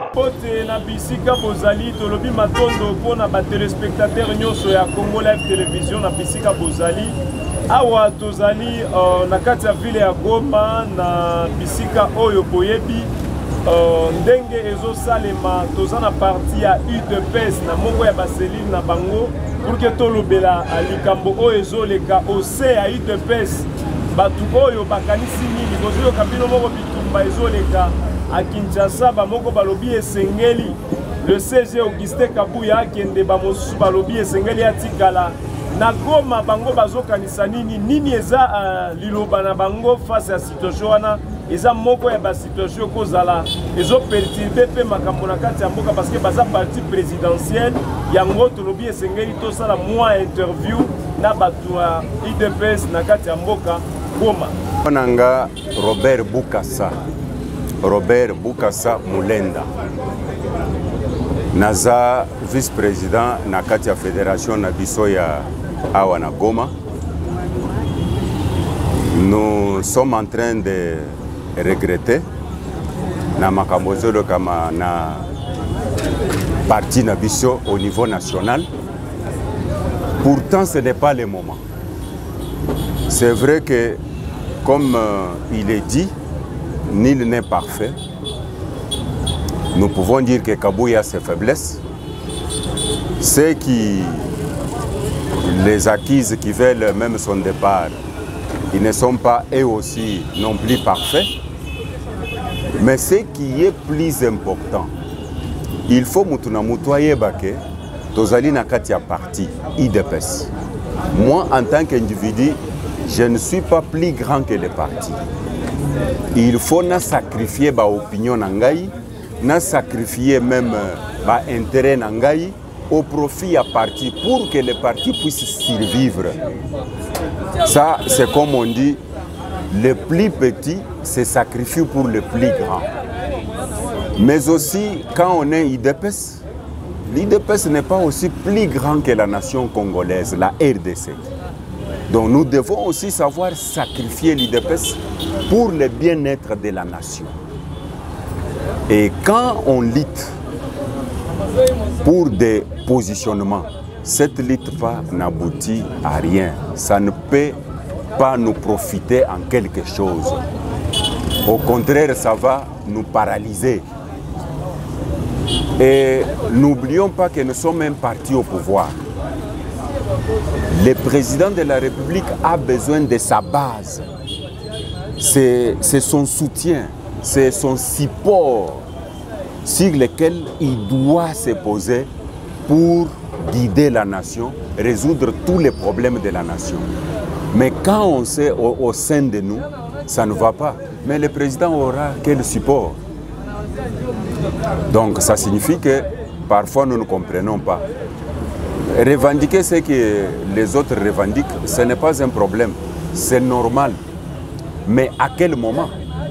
pote na bisika bozali tolobi matondo pona ba téléspectateurs nyonso ya Congo Live Télévision na bisika bozali awa tozali na kati ya ville ya Goma na bisika oyo boyebi ndenge ezo salema tozana parti ya UDPS na moko ya baselile na bango pour que tolobela likambo oyo ezoleka ose ya UDPS batu oyo bakanisi nini bozoyo kabino moko bitumba ezoleka à Kinshasa bamoko balobi esengeli le CG Augustin Kabuya akende bamosusu balobi esengeli atikala na Goma bango bazokanisa nini eza liloba na bango face à situation wana eza moko ya ba situation kozala ezo perturber pe makambo na kati ya mboka parce que baza parti présidentiel yango tolobi esengeli to sala moi interview na batu ya UDPS na kati ya mboka Goma. Nanga Robert Bukasa Mulenda naza vice-président na kati ya fédération na biso ya awa na Goma. Nous sommes en train de regretter na makambo zolo kama na parti na biso au niveau national. Pourtant ce n'est pas le moment. C'est vrai que comme il est dit, nul n'est parfait. Nous pouvons dire que Kabuya a ses faiblesses. Ceux qui les acquises qui veulent même son départ, ils ne sont pas eux aussi non plus parfaits. Mais ce qui est plus important, il faut mutunamutoyer bake tozali na kati ya parti IDPS. Moi en tant qu'individu, je ne suis pas plus grand que les partis. Il faut na sacrifier ba opinion nangai, na sacrifier même ba intérêt nangai au profit à parti pour que les partis puissent survivre. Ça, c'est comme on dit, le plus petit se sacrifie pour le plus grand. Mais aussi, quand on est IDPS, l'IDPS n'est pas aussi plus grand que la nation congolaise, la RDC. Donc nous devons aussi savoir sacrifier l'IDPS pour le bien-être de la nation. Et quand on lutte pour des positionnements, cette lutte n'aboutit à rien. Ça ne peut pas nous profiter en quelque chose. Au contraire, ça va nous paralyser. Et n'oublions pas que nous sommes un parti au pouvoir. Le président de la République a besoin de sa base. C'est son soutien, c'est son support sur lequel il doit se poser pour guider la nation, résoudre tous les problèmes de la nation. Mais quand on sait au sein de nous, ça ne va pas. Mais le président aura quel support? Donc ça signifie que parfois nous ne comprenons pas. Revendiquer ce que les autres revendiquent, ce n'est pas un problème, c'est normal. Mais à quel moment?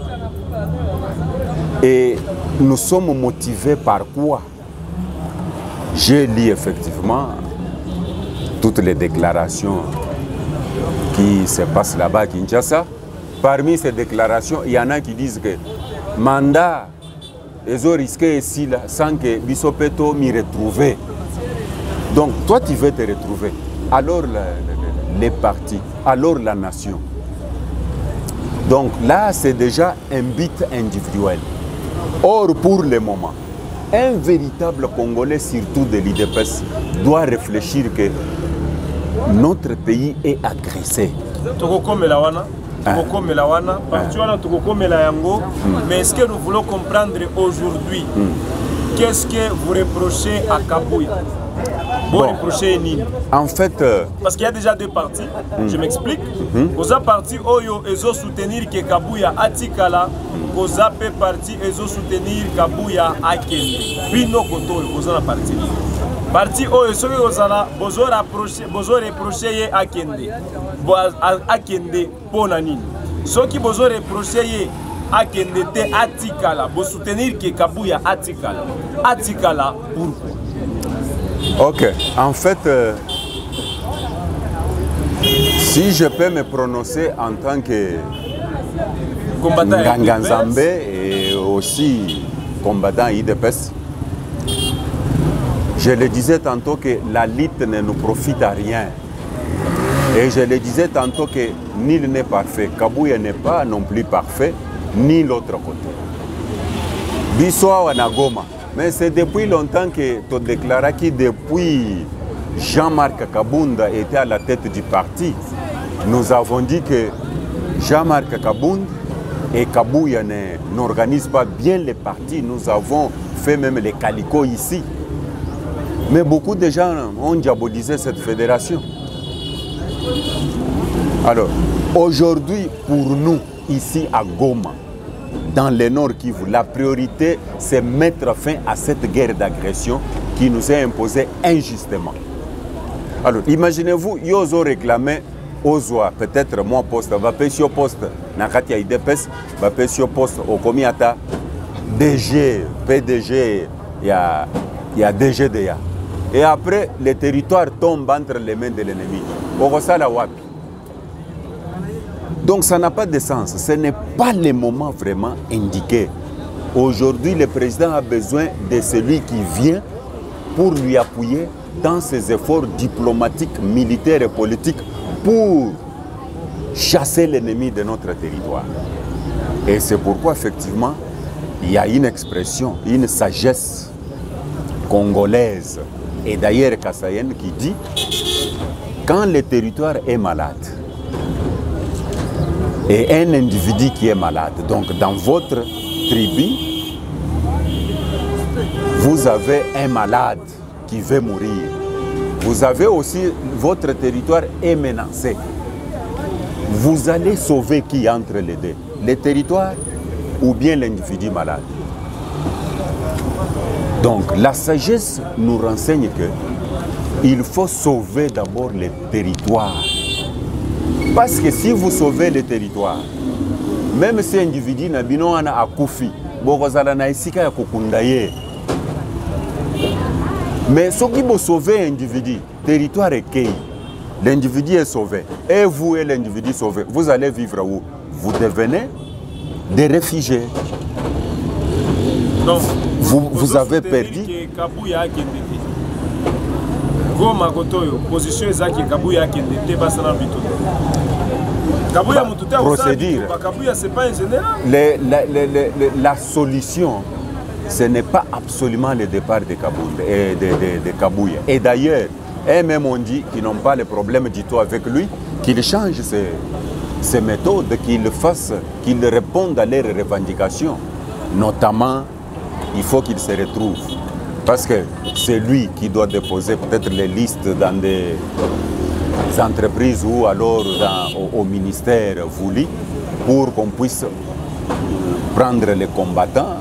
Et nous sommes motivés par quoi? J'ai lu effectivement toutes les déclarations qui se passent là-bas à Kinshasa. Parmi ces déclarations, il y en a qui disent que mandat, ils ont risqué ici là, sans que Bissopeto m'y retrouve. Donc toi tu veux te retrouver, alors les partis, alors la nation. Donc là c'est déjà un but individuel. Or pour le moment, un véritable Congolais, surtout de l'IDPS, doit réfléchir que notre pays est agressé. Mais est-ce que nous voulons comprendre aujourd'hui qu'est-ce que vous reprochez à Kabuya? Bon, en fait, parce qu'il y a déjà deux partis, je m'explique. Aux partis Oyo ezo soutenir que Kabuya atikala, aux partis ezo soutenir Kabuya akende. Bino koto aux parti. Parti Oyo soki ozala bozo reprocher ye akende. Akende pona nini. Soki bozo reprocher ye akende te atikala, bo soutenir que Kabuya atikala. Atikala pourquoi? Ok, en fait, si je peux me prononcer en tant que Nganganzambe et aussi combattants IDPS. Je le disais tantôt que la lutte ne nous profite à rien. Et je le disais tantôt que nul n'est parfait. Kabuya n'est pas non plus parfait, ni l'autre côté. Bissoa Wanagoma. Mais c'est depuis longtemps que tu déclarais que depuis Jean-Marc Kabunda était à la tête du parti, nous avons dit que Jean-Marc Kabunda et Kabuya n'organisent pas bien les partis. Nous avons fait même les calicots ici. Mais beaucoup de gens ont diabolisé cette fédération. Alors, aujourd'hui, pour nous, ici à Goma, dans le Nord Kivu, la priorité, c'est mettre fin à cette guerre d'agression qui nous est imposée injustement. Alors, imaginez-vous, ils ont réclamé Ozoa, peut-être moi poste, va payer sur poste, Nakati IDPS, va payer sur poste au Komiata, DG, PDG, il y a DGDA. Et après, le territoire tombe entre les mains de l'ennemi. Donc ça n'a pas de sens. Ce n'est pas le moment vraiment indiqué. Aujourd'hui, le président a besoin de celui qui vient pour lui appuyer dans ses efforts diplomatiques, militaires et politiques pour chasser l'ennemi de notre territoire. Et c'est pourquoi, effectivement, il y a une expression, une sagesse congolaise, et d'ailleurs kassaïenne, qui dit quand le territoire est malade, et un individu qui est malade, donc dans votre tribu, vous avez un malade qui veut mourir. Vous avez aussi, votre territoire est menacé. Vous allez sauver qui entre les deux? Le territoire ou bien l'individu malade? Donc la sagesse nous renseigne qu'il faut sauver d'abord le territoire. Parce que si vous sauvez le territoire, même si l'individu n'a pas à Koufi, mais ce qui vous sauver l'individu, le territoire est cueilli, l'individu est sauvé, et vous et l'individu sauvé, vous allez vivre où? Vous devenez des réfugiés. Donc, vous avez perdu. Procédure. La solution, ce n'est pas absolument le départ de Kabuya. Et d'ailleurs, eux-mêmes ont dit qu'ils n'ont pas le problème du tout avec lui, qu'il change ses méthodes, qu'il réponde à leurs revendications. Notamment, il faut qu'il se retrouve. Parce que c'est lui qui doit déposer peut-être les listes dans des entreprises ou alors au ministère voulu pour qu'on puisse prendre les combattants.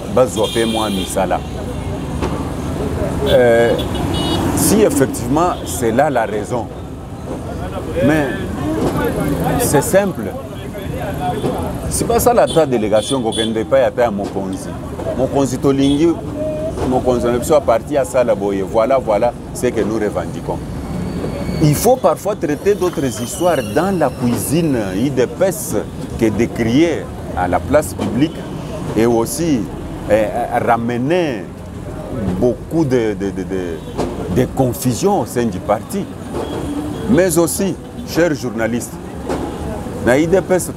Si effectivement c'est là la raison, mais c'est simple. C'est pas ça la délégation qu'on ne peut pas à Mokonzi. Mokonzi Tolingi, Mokonzi à partir à Salaboye. Voilà ce que nous revendiquons. Il faut parfois traiter d'autres histoires dans la cuisine IDPS que de crier à la place publique et aussi ramener beaucoup de confusion au sein du parti. Mais aussi, chers journalistes, dans l'IDPS,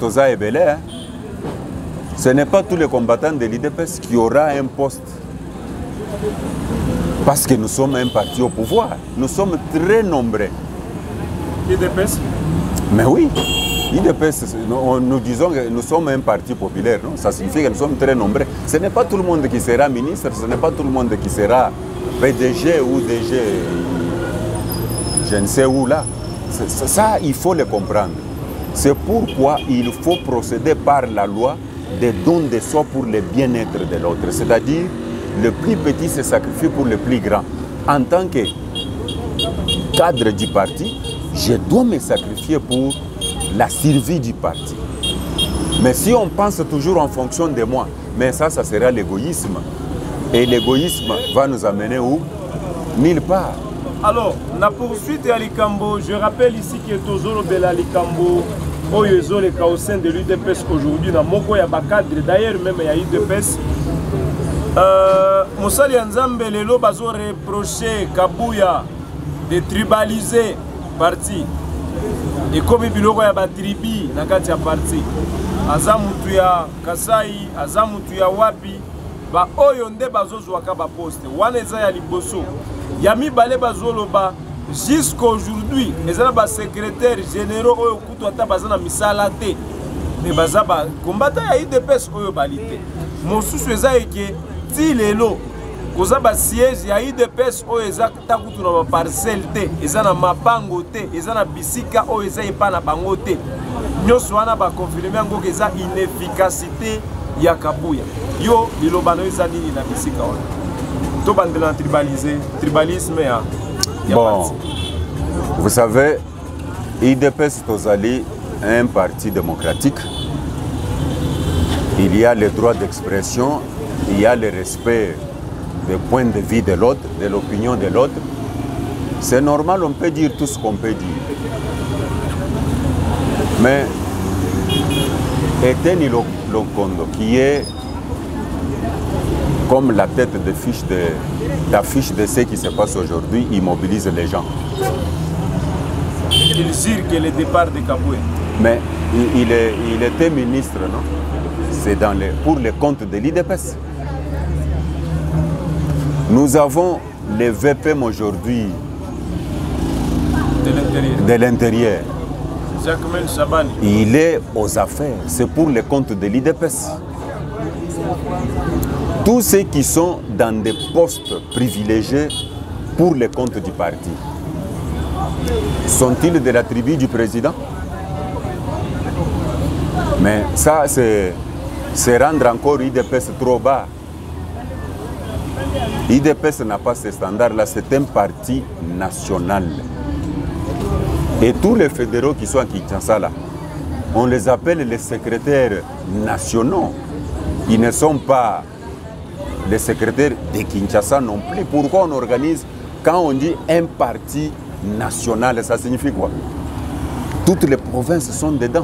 ce n'est pas tous les combattants de l'IDPS qui aura un poste. Parce que nous sommes un parti au pouvoir. Nous sommes très nombreux. IDPS? Mais oui, IDPS, nous disons que nous sommes un parti populaire. Non? Ça signifie que nous sommes très nombreux. Ce n'est pas tout le monde qui sera ministre, ce n'est pas tout le monde qui sera PDG ou DG, je ne sais où là. Ça, il faut le comprendre. C'est pourquoi il faut procéder par la loi des dons de soi pour le bien-être de l'autre. C'est-à-dire, le plus petit se sacrifie pour le plus grand. En tant que cadre du parti, je dois me sacrifier pour la survie du parti. Mais si on pense toujours en fonction de moi, mais ça sera l'égoïsme. Et l'égoïsme va nous amener où? Nulle part. Alors, la poursuite à Likambo, je rappelle ici que Tozolo Bela Likambo, Oyezo les au sein de l'UDPS aujourd'hui, dans Moko Yabakadre, d'ailleurs même il y a UDPS. Mosali ya Nzambe lelo bazo reprocher Kabuya de tribaliser parti. Et comme biloko ya batribi na kati ya parti. Aza mutu ya Kasai, aza mutu ya wapi, ba oyo nde bazozwaka ba poste. Wana eza ya liboso. Ya mibale bazoloba jusqu'aujourd'hui, ezala ba secrétaire généraux oyo kutu ata bazana misala te. Mais baza ba kombata ya IDPS oyo balite. Mosusu eza eke ti lelo koza ba siège ya IDPS oyo eza takutu na ba parcelle te, eza na mapango te, eza na bisika oyo eza epa na bango te. Nyonso wana ba confirmer ngo eza inefficacité ya Kabuya. Yo bilobano eza nini na bisika wana. To bandela tribalisme ya bon, parti. Vous savez, IDPS Tozali est un parti démocratique. Il y a le droit d'expression, il y a le respect des points de vue de l'autre, de l'opinion de l'autre. C'est normal, on peut dire tout ce qu'on peut dire. Mais Eteni Lokondo, qui est comme la tête d'affiche de ce qui se passe aujourd'hui, il mobilise les gens. Il dit que le départ de Kabuya. Mais il était ministre, non? C'est pour le compte de l'IDPS. Nous avons le VPM aujourd'hui de l'intérieur. Il est aux affaires, c'est pour le compte de l'IDPS. Tous ceux qui sont dans des postes privilégiés pour le compte du parti, sont-ils de la tribu du président? Mais ça, c'est rendre encore l'IDPS trop bas. L'IDPS n'a pas ce standard-là, c'est un parti national. Et tous les fédéraux qui sont à Kinshasa, là, on les appelle les secrétaires nationaux. Ils ne sont pas les secrétaires de Kinshasa non plus. Pourquoi on organise, quand on dit un parti national, ça signifie quoi? Toutes les provinces sont dedans.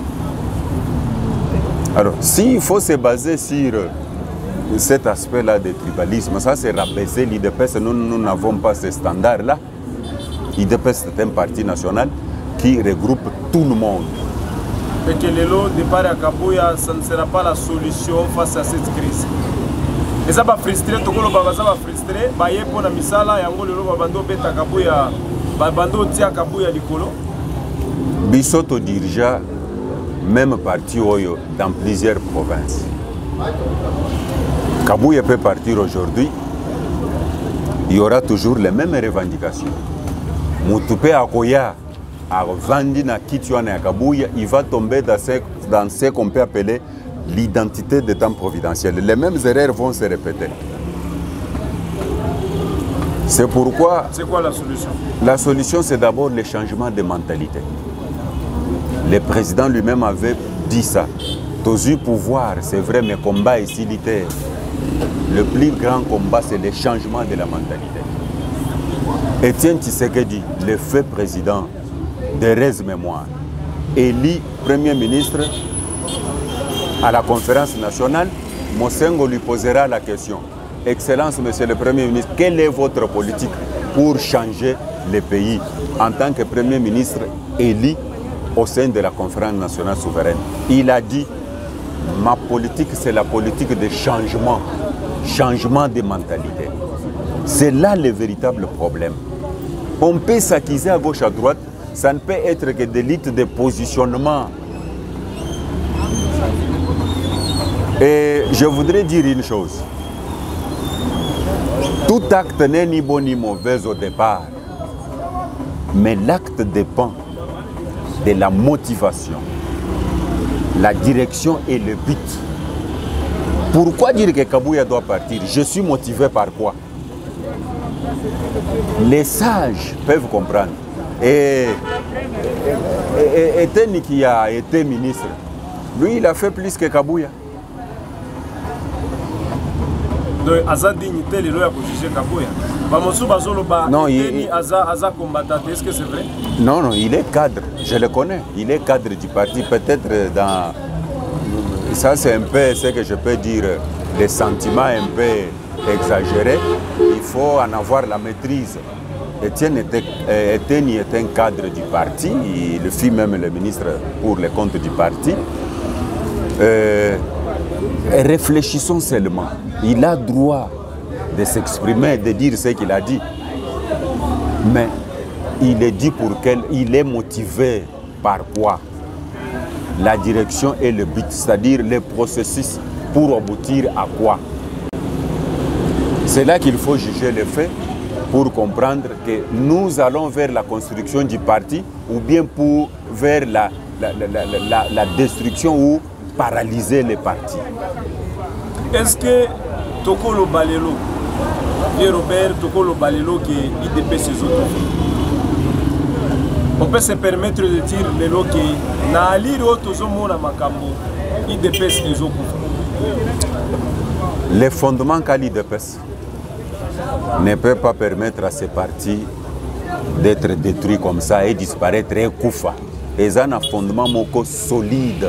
Alors, s'il faut se baser sur cet aspect-là de tribalisme, ça c'est rabaisser l'IDPS. Nous n'avons pas ce standard-là. L'IDPS c'est un parti national qui regroupe tout le monde. Et que le départ à Kabuya, ça ne sera pas la solution face à cette crise. Et ça va frustrer, tout le monde va frustrer. Baye pour la misala, yango le va bando beta Kabuya, bando tia Kabuya likolo. Bisoto dirige même parti Oyo dans plusieurs provinces. Kabuya peut partir aujourd'hui, il y aura toujours les mêmes revendications. Moutoupe Akoya a vendu na Kituana et Kabuya, il va tomber dans ce qu'on peut appeler l'identité de temps providentiel. Les mêmes erreurs vont se répéter. C'est pourquoi... C'est quoi la solution? La solution, c'est d'abord le changement de mentalité. Le président lui-même avait dit ça. Tozu pouvoir, c'est vrai, mais combat est solitaire. Le plus grand combat, c'est le changement de la mentalité. Etienne Tshisekedi, le fait président de Rez Mémoire, élu Premier ministre à la conférence nationale, Mosengo lui posera la question. Excellence, Monsieur le Premier ministre, quelle est votre politique pour changer le pays en tant que Premier ministre élu au sein de la conférence nationale souveraine? Il a dit, ma politique, c'est la politique de changement, changement de mentalité. C'est là le véritable problème. On peut s'acquiser à gauche, à droite, ça ne peut être que des luttes de positionnement. Et je voudrais dire une chose. Tout acte n'est ni bon ni mauvais au départ, mais l'acte dépend de la motivation, la direction et le but. Pourquoi dire que Kabuya doit partir? Je suis motivé par quoi? Les sages peuvent comprendre. Et Eteni qui a été ministre, lui il a fait plus que Kabuya. Donc, Aza dignité, les lois pour juger Kabuya. Non, Aza combattant, est-ce que c'est vrai? Non, non, il est cadre, je le connais. Il est cadre du parti, peut-être dans... Ça, c'est un peu ce que je peux dire des sentiments un peu exagérés, il faut en avoir la maîtrise. Étienne est un cadre du parti, il fut même le ministre pour les comptes du parti. Réfléchissons seulement. Il a droit de s'exprimer, de dire ce qu'il a dit. Mais il est dit pour il est motivé par quoi? La direction et le but, c'est-à-dire le processus pour aboutir à quoi? C'est là qu'il faut juger les faits pour comprendre que nous allons vers la construction du parti ou bien vers la destruction ou paralyser les partis. Est-ce que Tokolo Balelo, Robert Tokolo Balelo qui est IDP ses autres, on peut se permettre de dire lelo que na aliro tozomo na makambo IDP ses autres. Les fondements qu'a l'IDPS ne peut pas permettre à ces partis d'être détruits comme ça et disparaître et koufa. Ils ont un fondement moko solide.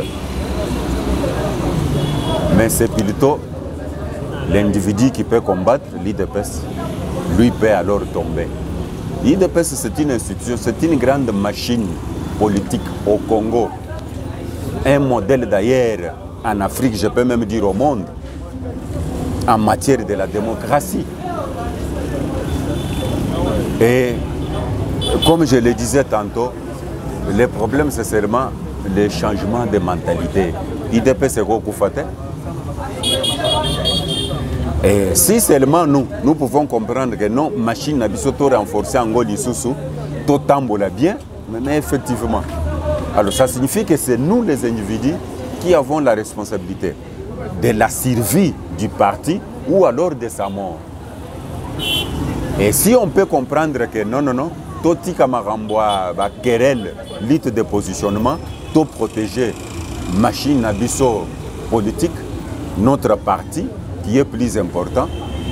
Mais c'est plutôt l'individu qui peut combattre l'IDPS. Lui peut alors tomber. L'IDPS, c'est une institution, c'est une grande machine politique au Congo. Un modèle d'ailleurs en Afrique, je peux même dire au monde, en matière de la démocratie. Et comme je le disais tantôt, le problème c'est seulement le changement de mentalité. IDP c'est quoi Koufate? Et si seulement nous pouvons comprendre que non, machine n'a pas renforcée en Goli Soussou, tout tambola bien, mais effectivement. Alors ça signifie que c'est nous les individus qui avons la responsabilité de la survie du parti ou alors de sa mort. Et si on peut comprendre que non, tout Tikamarambwa, querelle, lutte de positionnement, tout protéger, machine abisso politique, notre parti, qui est plus important,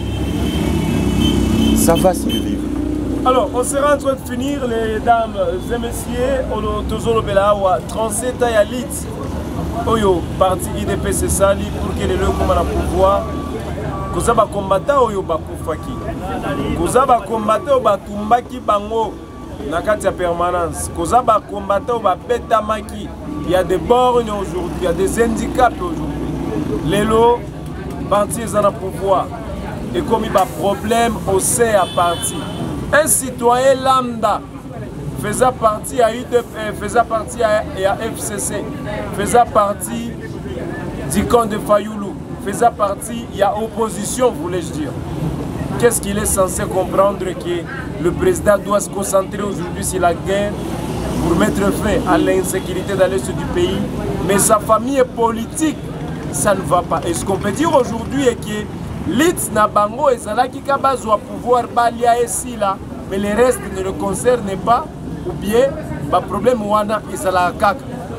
ça va survivre. Alors, on sera en train de finir, les dames et messieurs, au Tozolo Belawa, 37 ans à l'IT, Oyo, parti IDP, c'est ça, pour que les leux comme à pouvoir. Kozaba combattant oyo bakufaki. Kozaba combattant batumbaki bango na kati ya permanence. Kozaba combattant babetamaki. Il y a des bornes aujourd'hui, il y a des handicaps aujourd'hui. Lelo parti en pouvoir et comme il y a problème au sein à parti. Un citoyen lambda faisait partie à UDP, faisait partie à FCC, faisait partie du camp de Fayoulou. Faisait partie, il y a opposition, voulais-je dire. Qu'est-ce qu'il est censé comprendre que le président doit se concentrer aujourd'hui sur la guerre pour mettre fin à l'insécurité dans l'est du pays, mais sa famille est politique, ça ne va pas. Et ce qu'on peut dire aujourd'hui est que l'IT Nabango et Zalaki Kabaz doit pouvoir balia ici là, mais le reste ne le concerne pas, ou bien le problème Wana et Zalakak.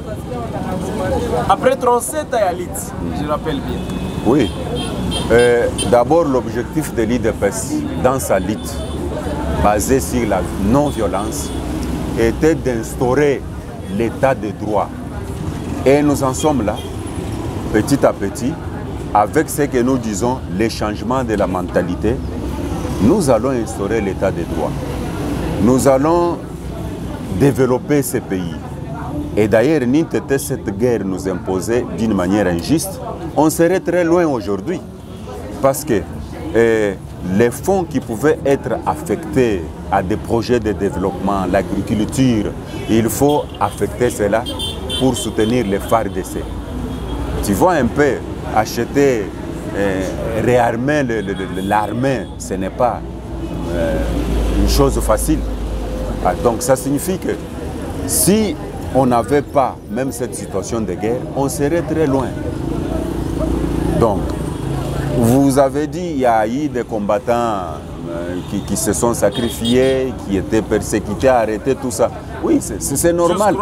Après 37 ans à l'IT, je rappelle bien. Oui. D'abord, l'objectif de l'IDPS dans sa lutte, basée sur la non-violence, était d'instaurer l'état de droit. Et nous en sommes là, petit à petit, avec ce que nous disons, les changements de la mentalité, nous allons instaurer l'état de droit. Nous allons développer ce pays. Et d'ailleurs, ni cette guerre nous imposait d'une manière injuste, on serait très loin aujourd'hui. Parce que les fonds qui pouvaient être affectés à des projets de développement, l'agriculture, il faut affecter cela pour soutenir les FARDC. Tu vois un peu, acheter, réarmer l'armée, ce n'est pas une chose facile. Donc ça signifie que si on n'avait pas même cette situation de guerre, on serait très loin. Donc, vous avez dit qu'il y a eu des combattants qui se sont sacrifiés, qui étaient persécutés, arrêtés, tout ça. Oui, c'est normal.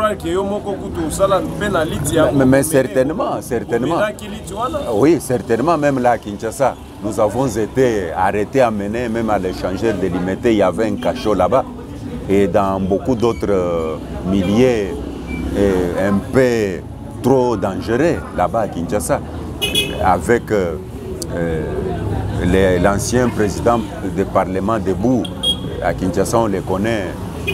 Mais certainement. Oui, certainement, même là à Kinshasa, nous avons été arrêtés, amenés même à l'échangeur de Limité. Il y avait un cachot là-bas. Et dans beaucoup d'autres milieux un peu trop dangereux là-bas à Kinshasa, avec l'ancien président du Parlement debout, à Kinshasa, on les connaît,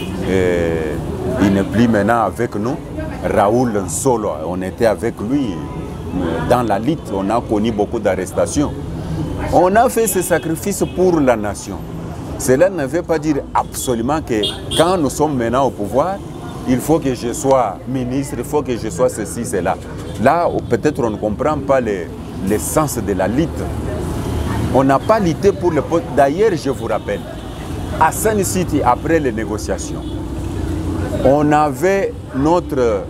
il n'est plus maintenant avec nous. Raoul Nsolo, on était avec lui dans la lutte, on a connu beaucoup d'arrestations. On a fait ce sacrifice pour la nation. Cela ne veut pas dire absolument que quand nous sommes maintenant au pouvoir, il faut que je sois ministre, il faut que je sois ceci, cela. Là, peut-être on ne comprend pas l'essence de la lutte. On n'a pas lutté pour le poste. D'ailleurs, je vous rappelle, à Sun City, après les négociations, on avait notre...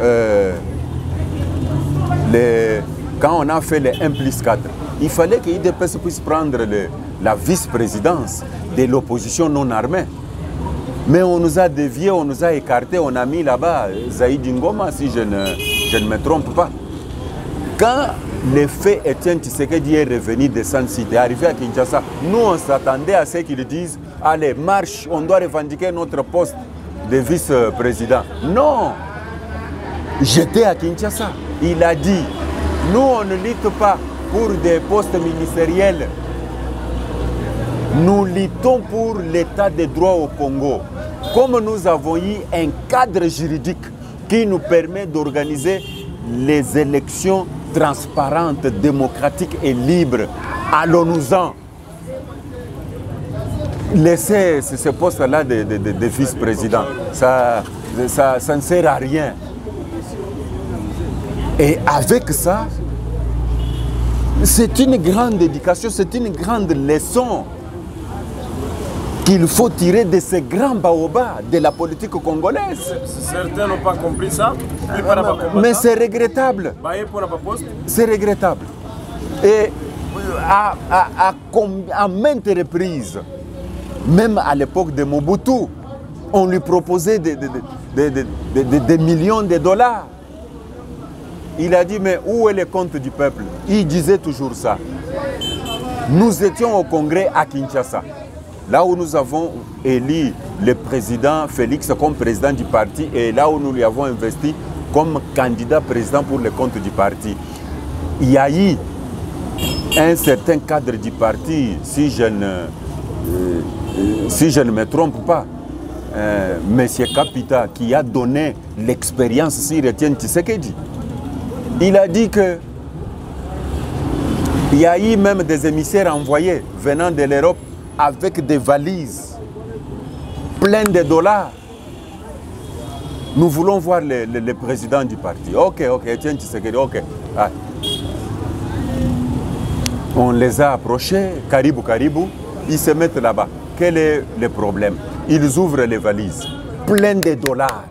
quand on a fait les 1+4, il fallait que l'IDPS puisse prendre la vice-présidence de l'opposition non armée. Mais on nous a déviés, on nous a écartés, on a mis là-bas Zaïd Ngoma, si je ne me trompe pas. Quand le fait Étienne Tshisekedi est revenu de Sun City, arrivé à Kinshasa, nous on s'attendait à ce qu'ils disent « Allez, marche, on doit revendiquer notre poste de vice-président ». Non! J'étais à Kinshasa. Il a dit « Nous, on ne lutte pas pour des postes ministériels. Nous luttons pour l'état des droits au Congo. Comme nous avons eu un cadre juridique qui nous permet d'organiser les élections transparentes, démocratiques et libres, allons-nous-en. Laissez ce poste-là de vice-président. Ça ne sert à rien. Et avec ça, c'est une grande éducation, c'est une grande leçon qu'il faut tirer de ces grands baobabs de la politique congolaise. Certains n'ont pas compris ça. Mais c'est regrettable. C'est regrettable. Et à maintes reprises, même à l'époque de Mobutu, on lui proposait des millions de dollars. Il a dit, mais où est le compte du peuple? Il disait toujours ça. Nous étions au congrès à Kinshasa, là où nous avons élu le président Félix comme président du parti et là où nous lui avons investi comme candidat président pour le compte du parti. Il y a eu un certain cadre du parti, si je ne me trompe pas, M. Kapita, qui a donné l'expérience sur Étienne Tshisekedi. Il a dit qu'il y a eu même des émissaires envoyés venant de l'Europe avec des valises pleines de dollars. Nous voulons voir le président du parti. Ok, Étienne Tshisekedi, ok. Ah. On les a approchés, caribou, ils se mettent là-bas. Quel est le problème? Ils ouvrent les valises, pleines de dollars.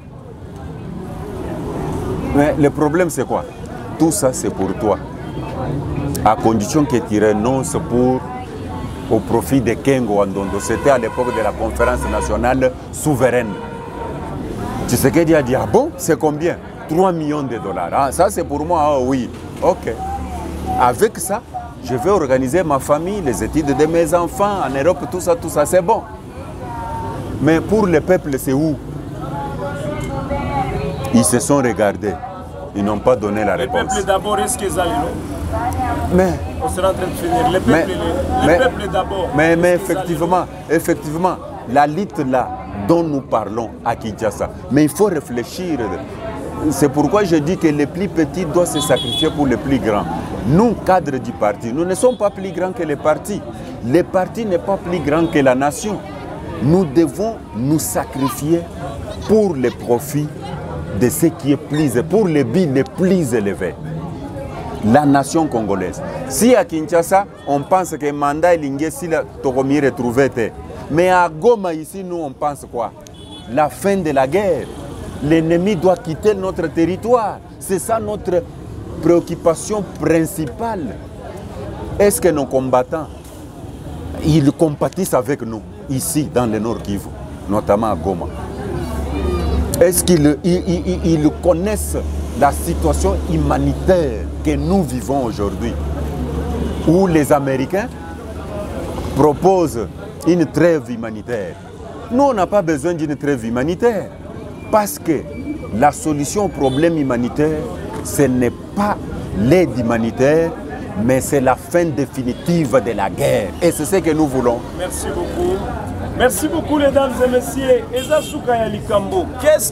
Mais le problème c'est quoi? Tout ça, c'est pour toi, à condition que tu renonces au profit de Kengo Andondo. C'était à l'époque de la conférence nationale souveraine. Tshisekedi a dit, ah bon, c'est combien? 3 millions de dollars. Ah, ça, c'est pour moi, ah oui. Ok. Avec ça, je vais organiser ma famille, les études de mes enfants en Europe, tout ça, c'est bon. Mais pour le peuple, c'est où? Ils se sont regardés. Ils n'ont pas donné la réponse. Le peuple d'abord, est-ce qu'ils allaient? Mais on sera en train de finir. Le peuple d'abord. Mais effectivement, la lutte là dont nous parlons à Kinshasa, mais il faut réfléchir. C'est pourquoi je dis que les plus petits doivent se sacrifier pour les plus grands. Nous, cadres du parti, nous ne sommes pas plus grands que les partis. Le parti n'est pas plus grand que la nation. Nous devons nous sacrifier pour le profit de ce qui est plus, pour les billes les plus élevés. La nation congolaise. Si à Kinshasa, on pense que Manda et Lingesi, Toromi retrouvé. Mais à Goma, ici, nous, on pense quoi? La fin de la guerre. L'ennemi doit quitter notre territoire. C'est ça notre préoccupation principale. Est-ce que nos combattants, ils compatissent avec nous, ici, dans le Nord Kivu, notamment à Goma? Est-ce qu'ils connaissent la situation humanitaire que nous vivons aujourd'hui, où les Américains proposent une trêve humanitaire? Nous, on n'a pas besoin d'une trêve humanitaire, parce que la solution au problème humanitaire, ce n'est pas l'aide humanitaire, mais c'est la fin définitive de la guerre. Et c'est ce que nous voulons. Merci beaucoup. Merci beaucoup, mesdames et messieurs. Eza Souka ya Likambo. Qu'est-ce